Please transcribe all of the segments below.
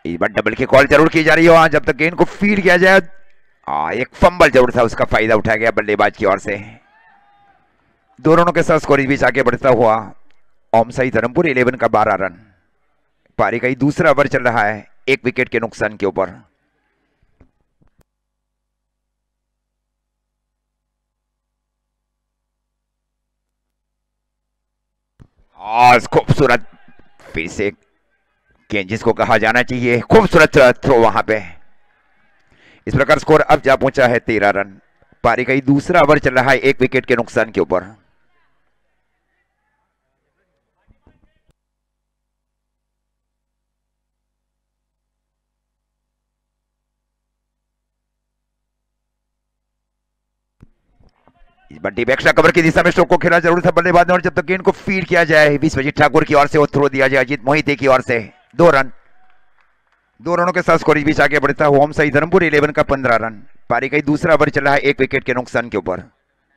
इस बार डबल की कॉल जरूर की जा रही है जब तक गेंद को फील्ड किया जाए। एक फंबल जरूर था, उसका फायदा उठाया गया बल्लेबाज की ओर से। 2 रनों के साथ स्कोर इस बीच आगे बढ़ता हुआ ओमसाई धर्मपुर 11 का 12 रन। पारी का ही दूसरा ओवर चल रहा है 1 विकेट के नुकसान के ऊपर। खूबसूरत फिर से गेंद जिसको कहा जाना चाहिए, खूबसूरत थ्रो वहां पे। इस प्रकार स्कोर अब जा पहुंचा है 13 रन। पारी का ही दूसरा ओवर चल रहा है 1 विकेट के नुकसान के ऊपर। इस बार डीप एक्स्ट्रा कवर की दिशा में स्ट्रोक को खेला जरूर था बल्लेबाज ने, और जब तक गेंद को फीड किया जाए विश्वजीत ठाकुर की ओर से वो थ्रो दिया जाए अजीत मोहिते की ओर से। 2 रन। 2 रनों के साथ स्कोर इस बीच आगे बढ़ता है ओमसाई धर्मपुर 11 का 15 रन। पारी का ही दूसरा ओवर चल रहा है 1 विकेट के नुकसान के ऊपर।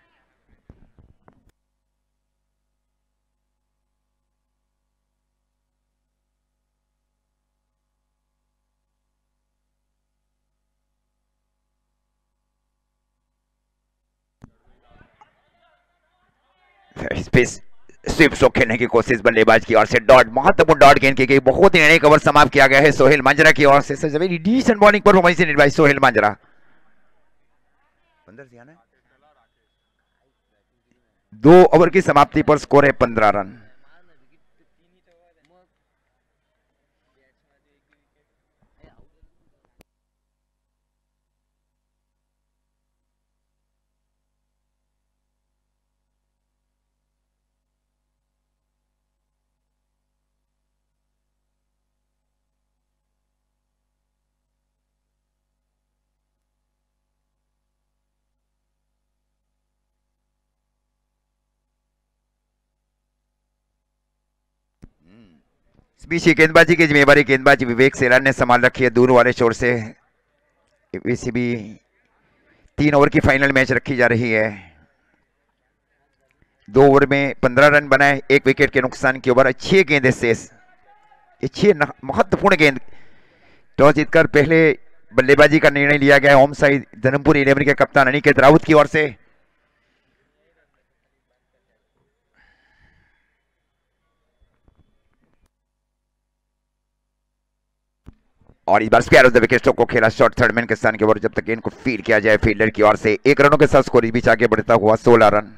स्पेस स्वीप शॉट खेलने की कोशिश बल्लेबाज की ओर से। डॉट, महत्वपूर्ण डॉट गेंद की गई। बहुत ही निर्णय ओवर समाप्त किया गया है सोहेल मांजरा की ओर से। Very decent bowling performance in by Sohail Manjra. 2 over की समाप्ति पर स्कोर है 15 रन। इस बीच गेंदबाजी की जिम्मेवारी गेंदबाज विवेक सेलान ने संभाल रखी है दूर वाले छोर से। वैसे भी 3 ओवर की फाइनल मैच रखी जा रही है। 2 ओवर में 15 रन बनाए 1 विकेट के नुकसान के ओवर। अच्छी गेंद शेष, अच्छी महत्वपूर्ण गेंद। टॉस जीतकर पहले बल्लेबाजी का निर्णय लिया गया है ओमसाई धर्मपुर 11 के कप्तान अनिकेत राउत की ओर से। और इस बार स्क्वायर ऑफ द विकेट को खेला शॉट थर्ड मैन के स्थान के ऊपर, जब तक गेंद को फील्ड किया जाए फील्डर की ओर से। 1 रनों के साथ स्कोर इस बीच आगे बढ़ता हुआ 16 रन।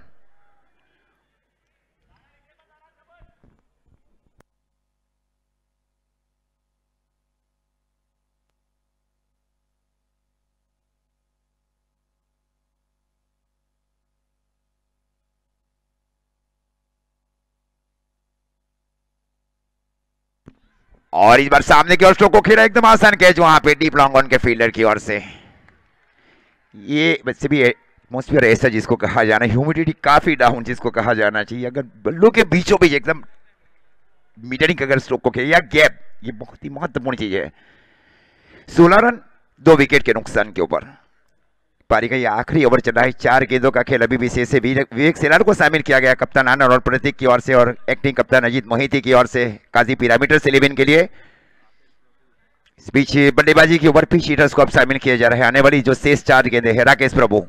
और इस बार सामने की ओर स्ट्रोक को खेला, एकदम आसान कैच वहां पे डीप लॉन्ग ऑन के फील्डर की ओर से। ये वैसे भी एटमोस्फियर ऐसा जिसको कहा जाना, ह्यूमिडिटी काफी डाउन जिसको कहा जाना चाहिए। अगर बल्लों के बीचों बीच एकदम मीटरिंग अगर स्ट्रोक को खेले या गैप, ये बहुत ही महत्वपूर्ण चीज है। 16 रन 2 विकेट के नुकसान के ऊपर। पारी का ये आखिरी ओवर चला है। 4 गेंदों का खेल अभी भी शेष है। विवेक सेलार को शामिल किया गया कप्तान आनंद और प्रतीक की ओर से, और एक्टिंग कप्तान अजीत मोहिते की ओर से काजी पिरामिडर्स 11 के लिए। इस बीच बल्लेबाजी के ऊपर पिच हिटर्स को अब शामिल किया जा रहा है। आने वाली जो शेष 4 गेंदें है राकेश प्रभु।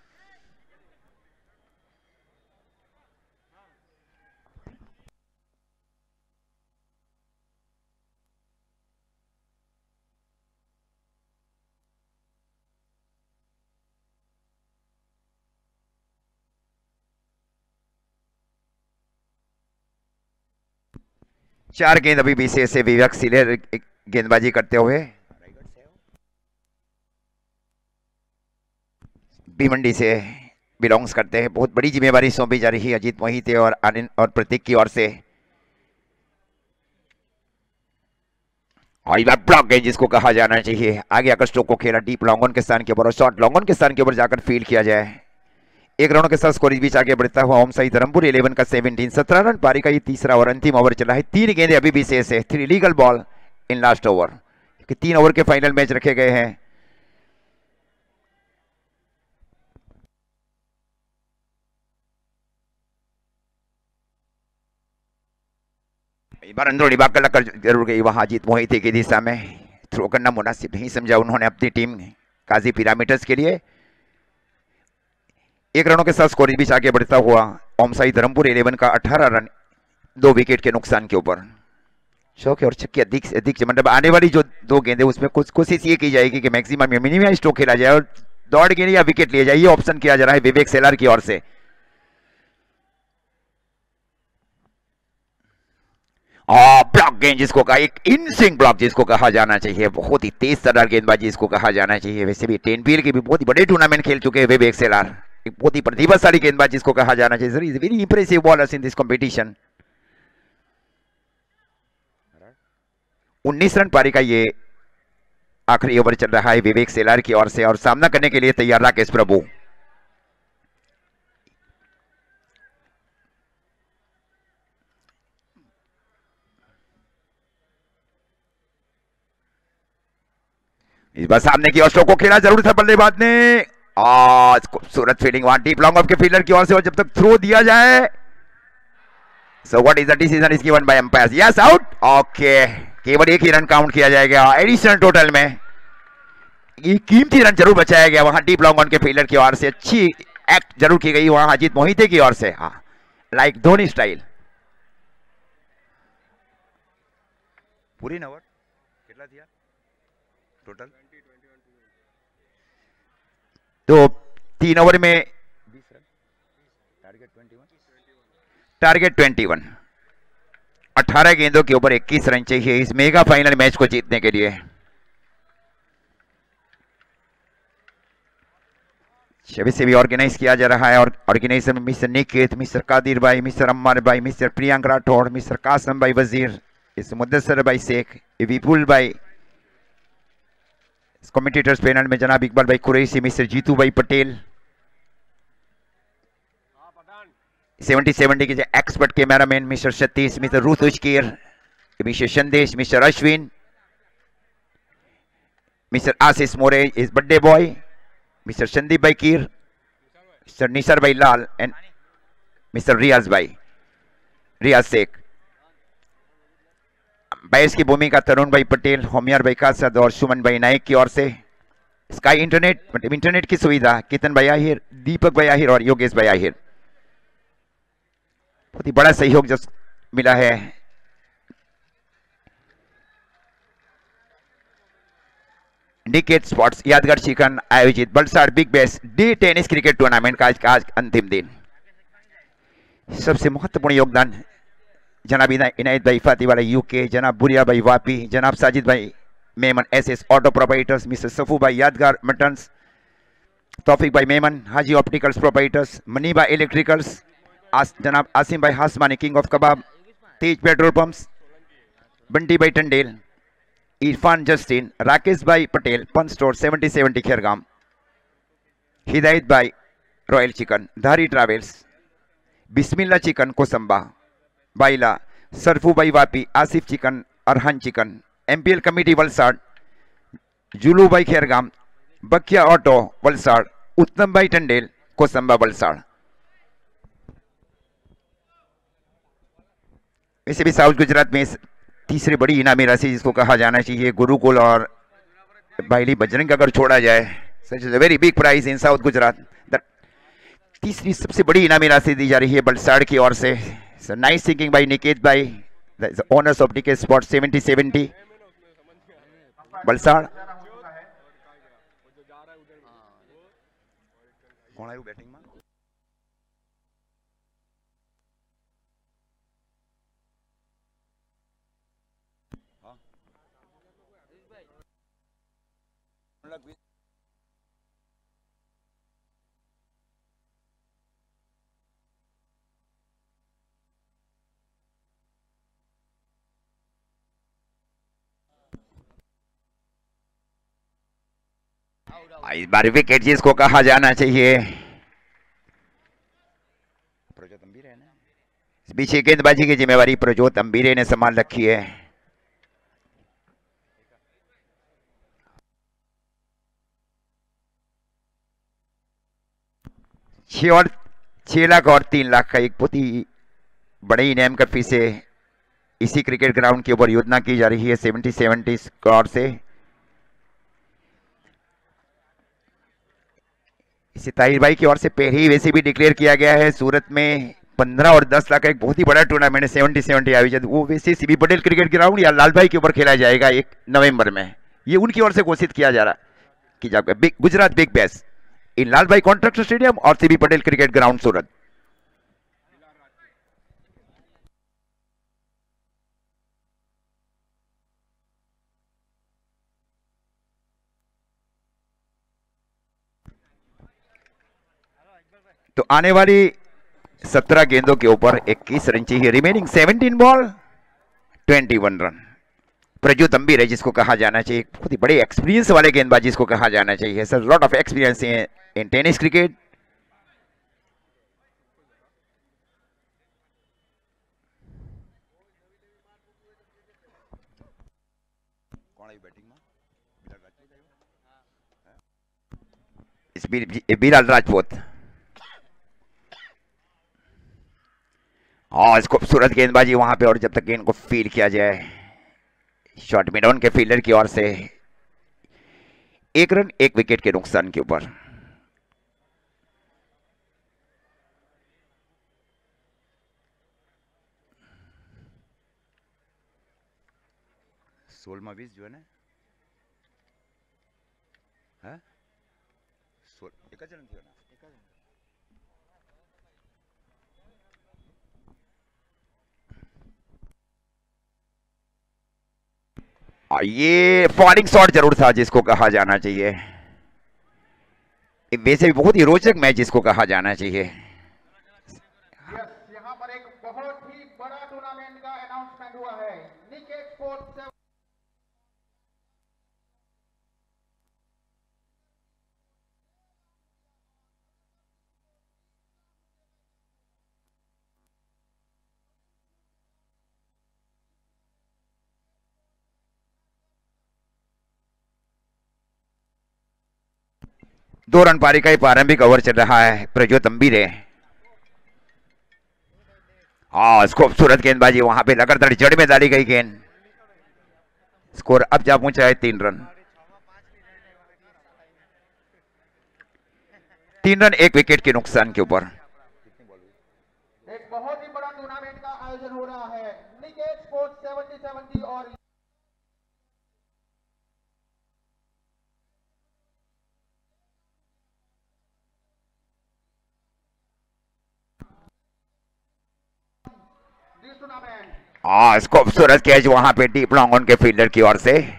चार गेंद अभी भी शेष है। विवेक सिलेर गेंदबाजी करते हुए भिवंडी से बिलोंग्स करते हैं। बहुत बड़ी जिम्मेवारी सौंपी जा रही है अजीत मोहिते और आनंद और प्रतीक की ओर से। और बार ब्लॉक गेंद जिसको कहा जाना चाहिए, आगे आकर स्ट्रोक को खेला डीप लॉन्गन के स्थान के ऊपर, और शॉर्ट लॉन्गन के स्थान के ऊपर जाकर फील्ड किया जाए। 1 रनों के साथ स्कोर इस बीच आगे बढ़ता हुआ ओमसाई धर्मपुर 11 का 17 रन। पारी का ये तीसरा और अंतिम ओवर चला है। 3 गेंदें अभी भी शेष है। 3 legal ball in last over, क्योंकि 3 ओवर के फाइनल मैच रखे गए हैं। इस बार अंदरूनी भाग कर जरूर गई वहां अजीत मोहिते की दिशा में। थ्रो करना मुनासिब नहीं समझा उन्होंने अपनी टीम काजी पिरामिडर्स के लिए। 1 रनों के साथ स्कोर बीच आगे बढ़ता हुआ ओमसाई धर्मपुर 11 का 18 रन 2 विकेट के नुकसान के ऊपर। शौक और छक्के अधिक से अधिक, मतलब आने वाली जो 2 गेंदें उसमें कुछ कोशिश ये की जाएगी कि मैक्सिमम या मिनिमम स्ट्रोक खेला जाए और दौड़ गेंद या विकेट लिया जाए, ये ऑप्शन किया जा रहा है विवेक सेलार की ओर से। ब्लॉक गेंद जिसको कहा, एक इन स्विंग ब्लॉक जिसको कहा जाना चाहिए, बहुत ही तेज तर्रार गेंदबाजी जिसको कहा जाना चाहिए। वैसे भी 10 के भी बहुत ही बड़े टूर्नामेंट खेल चुके हैं विवेक सेलार, एक बहुत ही प्रतिभाशाली गेंदबाज जिसको कहा जाना चाहिए। Is very impressive bowlers in this competition. 19 run पारी का ये आखिरी ओवर चल रहा है विवेक सेलार की ओर से, और सामना करने के लिए तैयार राकेश प्रभु। इस बार सामने की ओर को खेला जरूर था बल्लेबाज ने। आज खूबसूरत फील्डिंग वहां डीप लॉन्ग ऑफ के फील्डर की ओर से, और जब तक थ्रो दिया जाए। So what is the decision is given by umpire? Yes, out. Okay, केवल 1 ही रन काउंट किया जाएगा एडिशनल टोटल में। ये कीमती रन जरूर बचाया गया वहां डीप लॉन्ग ऑन के फील्डर की ओर से। अच्छी एक्ट जरूर की गई वहां अजीत मोहिते की ओर से, हाँ, लाइक धोनी स्टाइल। पूरी ओवर कितना दिया टोटल? तो 3 ओवर में 20 रन, टारगेट 21। 18 गेंदों के ऊपर 21 रन चाहिए इस मेगा फाइनल मैच को जीतने के लिए। छवि से भी ऑर्गेनाइज किया जा रहा है, और ऑर्गेनाइजर में मिस्टर निकेत, मिस्टर कादिर भाई, मिस्टर अम्मार भाई, मिस्टर प्रियंक राठौड़, मिस्टर कासम भाई वजीर, इस मुद्दसर भाई शेख, विपुल भाई। कमेंटेटर्स पैनल में जनाब इकबाल भाई कुरैशी, मिस्टर जीतू भाई पटेल, 70 के expert cameraman mister Satish, mister Ruth Uchkir, mister Sandesh, mister Ashwin, mister Ashish More is birthday boy, mister Sandeep भाई कीर, मिस्टर निसार भाई लाल, एंड मिस्टर रियाज भाई, रियाज शेख। बैस की भूमिका तरुण भाई पटेल, होमियार भाई कासद और सुमन भाई नायक की ओर से। स्काई इंटरनेट, मतलब इंटरनेट की सुविधा कितन भाई आहिर, दीपक भाई आहिर और योगेश भाई आहिर। बहुत ही बड़ा सहयोग जो मिला है। निकेत स्पोर्ट्स यादगार चिकन आयोजित Valsad big bash day tennis cricket tournament का आज अंतिम दिन। सबसे महत्वपूर्ण योगदान जनाब इनायत भाई फातीवाला यूके, जनाब बुरिया भाई वापी, जनाब साजिद भाई Memon SS auto proprietors, mister Safu भाई यादगार मटन्स, तौफिक भाई Memon Haji opticals proprietors, Maniba electricals, जनाब आसिम भाई Hasmani king of kebab, Tej petrol pumps, Bunty भाई टंडेल, इरफान जस्टिन, राकेश भाई पटेल पंच स्टोर 70 खेरगाम, हिदायत भाई royal chicken, Dhari travels, Bismillah chicken Kosamba, Baila, Sarfu भाई Vapi, Asif chicken, Arhan chicken, MPL committee Valsad, Julu भाई खेरगाम, बकिया ऑटो वलसाड़, उत्तम भाई टंडेल कोसंबा वलसाड़। वैसे भी साउथ गुजरात में तीसरी बड़ी इनामी राशि जिसको कहा जाना चाहिए गुरुकुल और बाइली बजरंग अगर छोड़ा जाए, such is a very big prize in south Gujarat. तीसरी सबसे बड़ी इनामी राशि दी जा रही है बलसाड़ की ओर से। नाइस थिंकिंग बाय निकेत भाई, the owners of Niket spot 70 Valsad. कौन आयु बैटिंग में? इस बार विकेट जिसको कहा जाना चाहिए प्रजोत अंबीरे ने, इस पीछे गेंदबाजी की जिम्मेवारी प्रजोत अंबीरे ने संभाल रखी है। छह लाख और 3 लाख का एक बहुत ही बड़े इनाम का फीस है। इसी क्रिकेट ग्राउंड के ऊपर योजना की जा रही है 70 करोड़ से। वैसे ताहिर भाई की ओर से पहले ही वैसे भी डिक्लेयर किया गया है सूरत में 15 और 10 लाख का एक बहुत ही बड़ा टूर्नामेंट है 70-70 आयोजित, वो वैसे सीबी पटेल क्रिकेट ग्राउंड या लाल भाई के ऊपर खेला जाएगा 1 नवंबर में। ये उनकी ओर से घोषित किया जा रहा कि जाकर Gujarat big bash in Lalbhai Contractor stadium और CB Patel cricket ground Surat. तो आने वाली 17 गेंदों के ऊपर 21 रन चाहिए, remaining 17 ball 21 run. Prajyot Ambir है जिसको कहा जाना चाहिए बहुत ही बड़े एक्सपीरियंस वाले गेंदबाज जिसको कहा जाना चाहिए, sir lot of experience in tennis cricket. Bilal Rajput, और खूबसूरत गेंदबाजी वहां पे, और जब तक गेंद को फील किया जाए शॉट मिडॉन के फील्डर की ओर से 1 रन 1 विकेट के नुकसान के ऊपर। सोलमा 20 जो है ना, हाँ? ये फॉलिंग शॉट जरूर था जिसको कहा जाना चाहिए, वैसे भी बहुत ही रोचक मैच जिसको कहा जाना चाहिए। यहाँ पर एक बहुत ही बड़ा टूर्नामेंट का अनाउंसमेंट हुआ है। निकेट स्पोर्ट्स दो रन पारी का प्रारंभिक ओवर चल रहा है। प्रज्योत अंबीर है, खूबसूरत गेंदबाजी वहां पे लगातार जड़ में डाली गई गेंद। स्कोर अब जा पहुंचा है 3 रन। 3 रन 1 विकेट के नुकसान के ऊपर। एक बहुत ही बड़ा टूर्नामेंट का आयोजन हो रहा है। निकेट स्पोर्ट्स 70-70 और खूबसूरत कैच वहां पे डीप लॉन्ग ऑन के फील्डर की ओर से।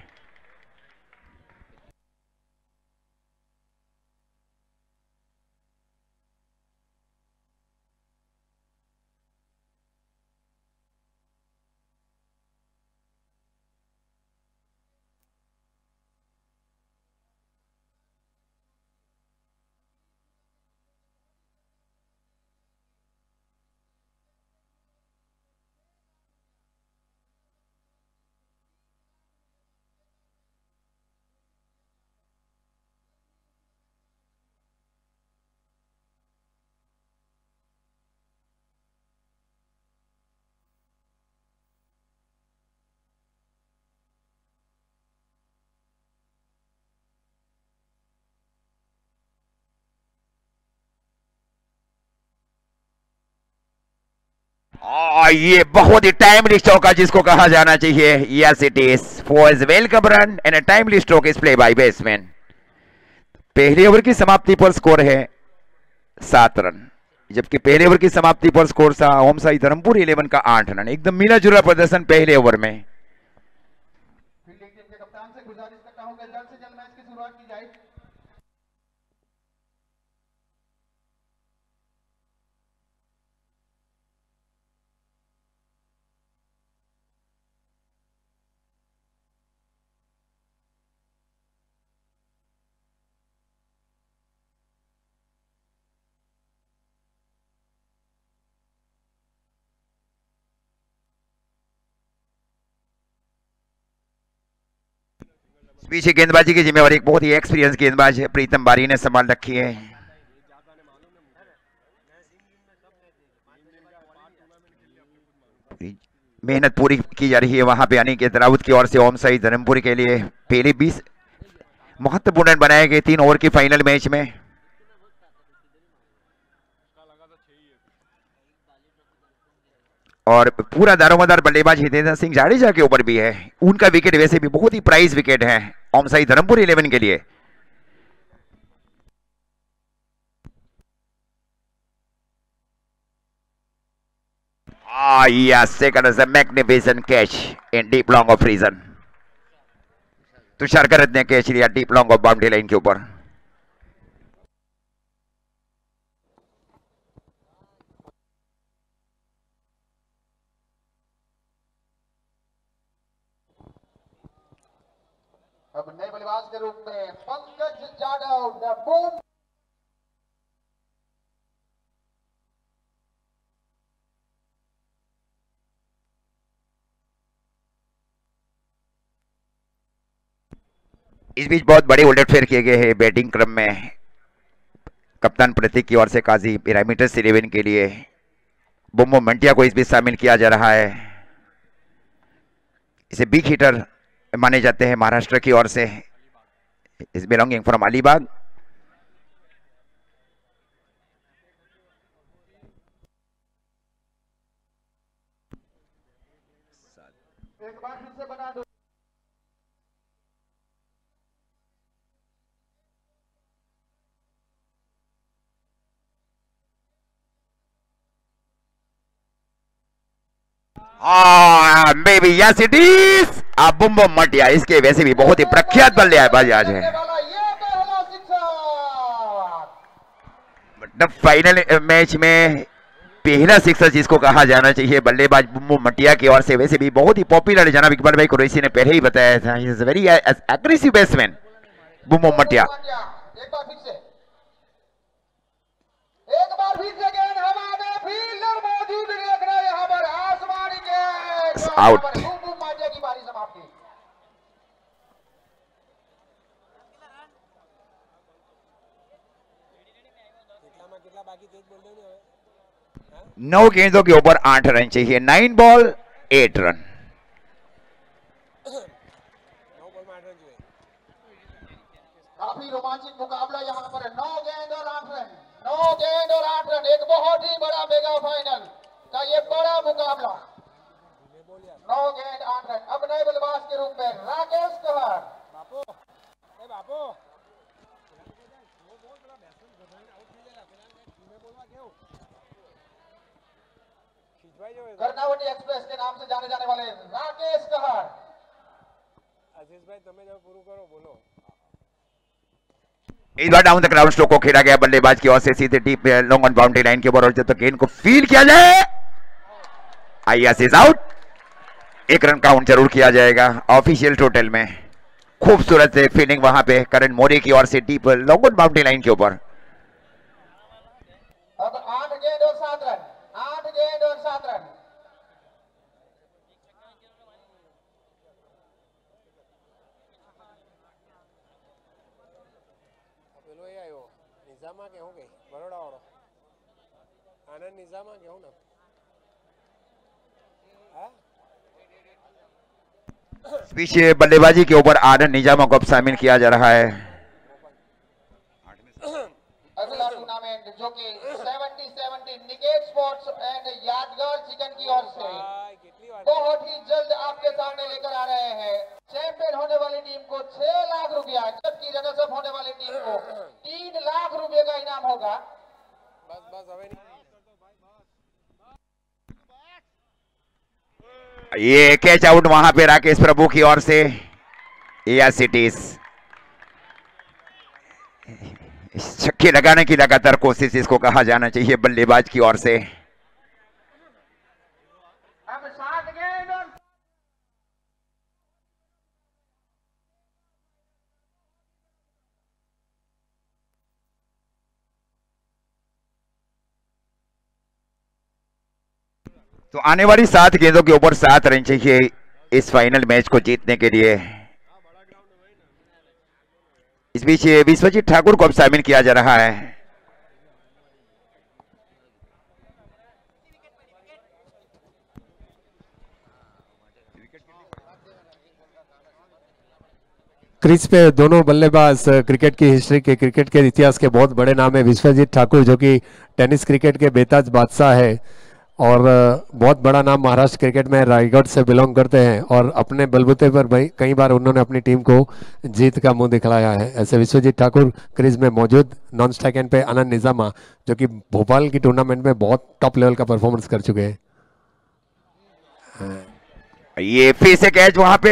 ये बहुत ही टाइमली स्ट्रोक है जिसको कहा जाना चाहिए। Yes it is four welcome run and a timely stroke is play by batsman. पहले ओवर की समाप्ति पर स्कोर है 7 रन, जबकि पहले ओवर की समाप्ति पर स्कोर था ओम साई धर्मपुर 11 का 8 रन। एकदम मिला जुला प्रदर्शन पहले ओवर में। फील्डिंग टीम के कप्तान से गुजारिश करता हूं कि जल्द से जल्द मैच की शुरुआत की जाए। पीछे गेंदबाजी की जिम्मेवारी एक बहुत ही एक्सपीरियंस गेंदबाज है प्रीतम बारी ने संभाल रखी है। मेहनत पूरी की जा रही है वहां पे अनिकेत राउत की ओर से ओम साई धर्मपुरी के लिए। पहले 20 महत्वपूर्ण रन बनाए गए 3 ओवर की फाइनल मैच में। और पूरा दारोमदार बल्लेबाज हितेंद्र सिंह जाडेजा के ऊपर भी है। उनका विकेट वैसे भी बहुत ही प्राइज विकेट है ओमसाई धर्मपुर 11 के लिए। Yes, second is a magnificent catch in deep long of reason. Tushar करत ने कैच लिया deep long off boundary line के ऊपर। अब नए बल्लेबाज के रूप में पंकज जाधव द बूम। इस बीच बहुत बड़े उलटफेर किए गए हैं बैटिंग क्रम में। कप्तान प्रतीक की ओर से काजी पिरामिडस 11 के लिए बुम्बो मंटिया को इस बीच शामिल किया जा रहा है। इसे बिग हिटर माने जाते हैं महाराष्ट्र की ओर से। इस बिलोंगिंग फ्रॉम अलीबाग। एक बार फिर से बना दो। Maybe yes it is. बुम्बो मटिया इसके वैसे भी बहुत ही प्रख्यात बल्लेबाज आज है। फाइनल मैच में पहला सिक्सर जिसको कहा जाना चाहिए बल्लेबाज बुम्बो मटिया की ओर से, वैसे भी बहुत ही पॉपुलर जनाब इकबाल भाई कुरैशी ने पहले ही बताया था। He is very aggressive batsman Bumbo Matiya. एक बार फिर से गेंद हवा में, फील्डर मौजूद देख रहे हैं यहां पर आसमानी के आउट। बुम्बो मटिया की बारी समाप्ति। नौ गेंदों के ऊपर 8 रन चाहिए। 9 बॉल 8 रन। काफी रोमांचक मुकाबला यहाँ पर है। 9 गेंद और 8 रन, 9 गेंद और 8 रन। एक बहुत ही बड़ा मेगा फाइनल का ये बड़ा मुकाबला। 9 गेंद 8 रन। अब नए बल्लेबाज के रूप में राकेश कहर। कर्नावती एक्सप्रेस के नाम से जाने जाने वाले राकेश कहर। आशीष भाई તમે જો પૂરું કરો બોલો। इस बार डाउन द ग्राउंड स्ट्रोक को खेला गया बल्लेबाज की ओर से सीधे deep long on boundary line के ऊपर, और जब तक गेंद को फील किया जाए IS is out. 1 run count जरूर किया जाएगा ऑफिशियल टोटल में। खूबसूरत से फील्डिंग वहां पे करण मोरे की ओर से deep long on boundary line के ऊपर। अब 8 गेंद और 7 रन, 8 गेंद और 7 रन। પેલો એ આવ્યો નિઝામા કે હું ગઈ બરોડા વાળો આનંદ નિઝામા કે હું ને હા पीछे बल्लेबाजी के ऊपर आनंद निजामा को अब शामिल किया जा रहा है। अगला टूर्नामेंट जो कि 70-70 Niket sports and Yadgar chicken की ओर से बहुत ही जल्द आपके सामने लेकर आ रहे हैं। चैंपियन होने वाली टीम को 6 लाख रुपया, जबकि रनर्स अप होने वाली टीम को 3 लाख रुपए का इनाम होगा। બસ બસ હવે નહીં ये कैच आउट वहां पे राकेश प्रभु की ओर से। Yes it is. छक्के लगाने की लगातार कोशिश इसको कहा जाना चाहिए बल्लेबाज की ओर से। अब 7 गेंद और तो आने वाली 7 गेंदों के ऊपर 7 रन चाहिए इस फाइनल मैच को जीतने के लिए। इस बीच विश्वजीत ठाकुर को अब शामिल किया जा रहा है। क्रीज पे दोनों बल्लेबाज क्रिकेट की हिस्ट्री के, क्रिकेट के इतिहास के बहुत बड़े नाम है। विश्वजीत ठाकुर जो कि टेनिस क्रिकेट के बेताज बादशाह है, और बहुत बड़ा नाम महाराष्ट्र क्रिकेट में रायगढ़ से बिलोंग करते हैं और अपने बलबूते पर भाई कई बार उन्होंने अपनी टीम को जीत का मुंह दिखलाया है। ऐसे विश्वजीत ठाकुर क्रीज में मौजूद, नॉन स्ट्राइक एंड पे आनंद निजामा जो कि भोपाल की टूर्नामेंट में बहुत टॉप लेवल का परफॉर्मेंस कर चुके हैं। ये फिर से कैच वहां पे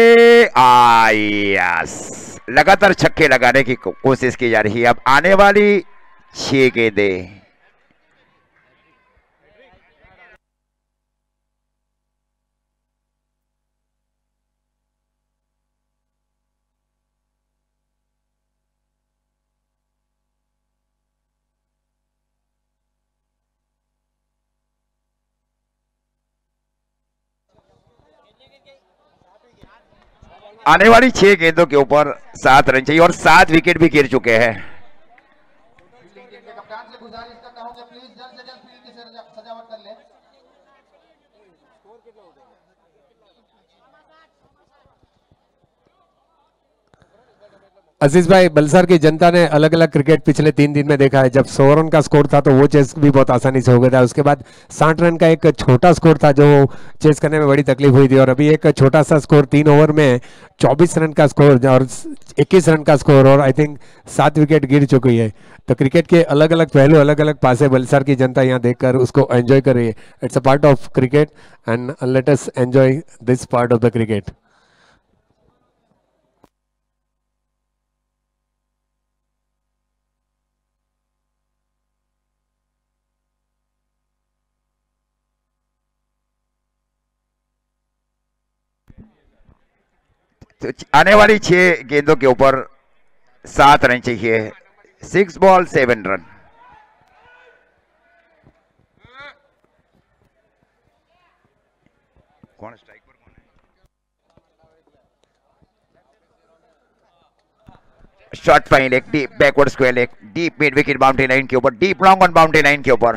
यस, लगातार छक्के लगाने की कोशिश की जा रही है। अब आने वाली 6 गेंदें, आने वाली 6 गेंदों के ऊपर 7 रन चाहिए और 7 विकेट भी गिर चुके हैं। कप्तान से गुजारिश करता हूं कि प्लीज जल्द से जल्द फील्ड की सजावट कर लें। अजीज भाई, बलसार की जनता ने अलग अलग क्रिकेट पिछले 3 दिन में देखा है। जब 100 रन का स्कोर था तो वो चेस भी बहुत आसानी से हो गया था। उसके बाद 60 रन का एक छोटा स्कोर था जो चेस करने में बड़ी तकलीफ हुई थी, और अभी एक छोटा सा स्कोर 3 ओवर में 24 रन का स्कोर और 21 रन का स्कोर, और आई थिंक 7 विकेट गिर चुकी है। तो क्रिकेट के अलग अलग पहलू, अलग अलग पासे बलसार की जनता यहाँ देखकर उसको एंजॉय कर रही है। It's a part of cricket and let us enjoy this part of the cricket. तो आने वाली 6 गेंदों के ऊपर 7 रन चाहिए। 6 बॉल 7 रन। कौन स्ट्राइक पर कौन है? Short fine leg, deep backward square leg, deep mid wicket boundary line के ऊपर, deep long on boundary line के ऊपर।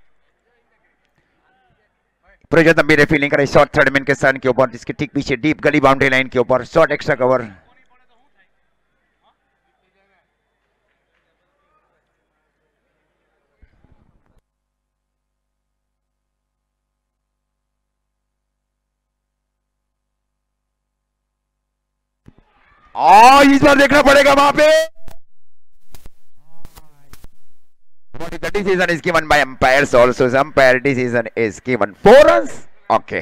प्रयोजन मेरे फीलिंग करे शॉर्ट थर्ड मैन के सन के ऊपर, जिसके ठीक पीछे डीप गली बाउंड्री लाइन के ऊपर, शॉर्ट एक्स्ट्रा कवर। इस बार देखना पड़ेगा वहां पे। What is the decision is given by umpires also. The umpire decision is given 4 runs. Okay.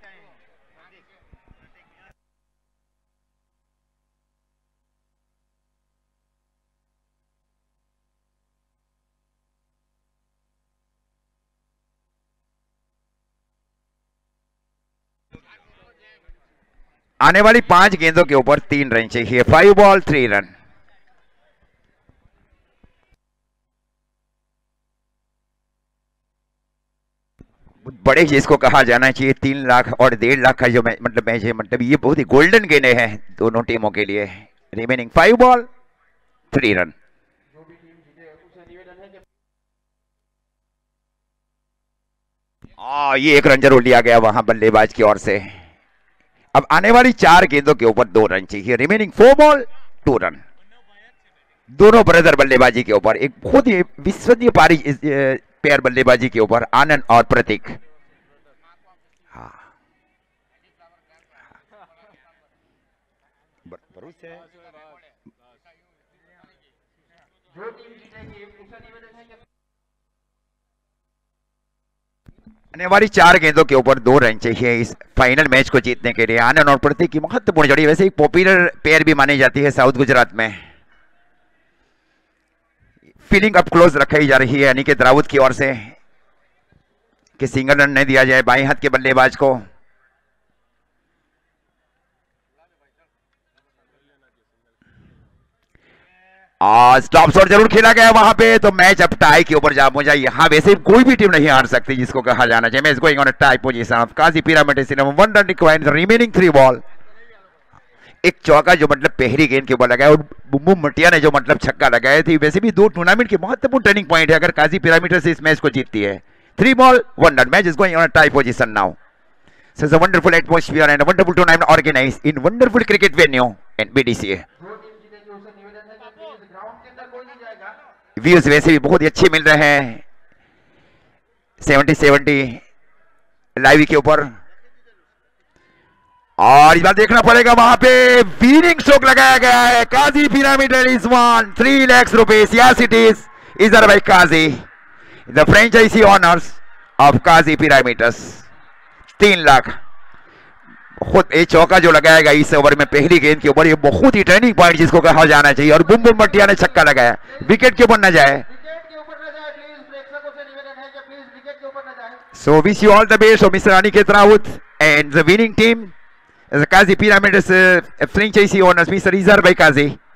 आने वाली 5 गेंदों के ऊपर 3 रन चाहिए। 5 बॉल 3 रन। बड़े जिसको कहा जाना चाहिए 3 लाख और 1.5 लाख का जो मैच है, मतलब ये बहुत ही गोल्डन गेंदें हैं दोनों टीमों के लिए। Remaining 5 ball 3 run. ये एक रन जरूर लिया गया वहां बल्लेबाज की ओर से। अब आने वाली 4 गेंदों के ऊपर 2 रन चाहिए। Remaining 4 ball 2 run. दोनों ब्रदर बल्लेबाजी के ऊपर, एक बहुत ही विश्वसनीय पारी पेयर बल्लेबाजी के ऊपर, आनंद और प्रतीक। आने वाली 4 गेंदों के ऊपर 2 रन चाहिए इस फाइनल मैच को जीतने के लिए। आनंद और प्रतीक की महत्वपूर्ण जोड़ी, वैसे एक पॉपुलर पेयर भी मानी जाती है साउथ गुजरात में। फील्डिंग अप क्लोज रखाई जा रही है अनिकेत राउत की ओर से कि सिंगल रन नहीं दिया जाए बाएं हाथ के बल्लेबाज को। स्टॉप शॉट जरूर खेला गया वहां पे, तो मैच अब टाई के ऊपर जा पहुंचा। यहां वैसे कोई भी टीम नहीं हार सकती जिसको कहा जाना चाहिए। Match going on a tie position of Kazi pyramid is 1 run required, remaining 3 ball. एक चौका जो मतलब पहली गेंद के ऊपर लगाया, और बुम्बू मटिया ने जो मतलब छक्का लगाया थी। वैसे भी 2 टूर्नामेंट के महत्वपूर्ण टर्निंग पॉइंट है अगर काजी पिरामिड से इस मैच को जीतती है। 3 ball 1 run. Match is going on a tie position now. So it's a wonderful atmosphere and a wonderful tournament organized in wonderful cricket venue in BDCA. Views वैसे भी बहुत ही अच्छे मिल रहे हैं। 70-70 लाइव के ऊपर। और इस बार देखना पड़ेगा वहां पे विनिंग स्ट्रोक लगाया गया है। Kazi pyramid is one 3 lakh rupees. Yes it is इधर by Kazi the franchise owners of Kazi pyramids 3 lakh. खुद ये चौका जो लगाएगा इस ओवर में पहली गेंद के ऊपर, ये बहुत ही टर्निंग पॉइंट जिसको कहा जाना चाहिए। और बुम बुम भटिया ने छक्का लगाया, विकेट के ऊपर न जाए। So wish you all the best of Mr. Aniket Raut and the winning team, the Kazi Pyramids franchisee owners, Mr. Izhar Bhai Kazi.